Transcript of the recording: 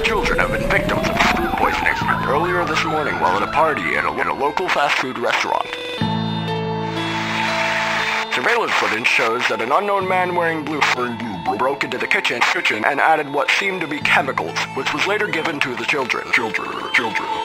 5 children have been victims of food poisoning earlier this morning while at a party in a local fast food restaurant. Surveillance footage shows that an unknown man wearing blue broke into the kitchen and added what seemed to be chemicals, which was later given to the children.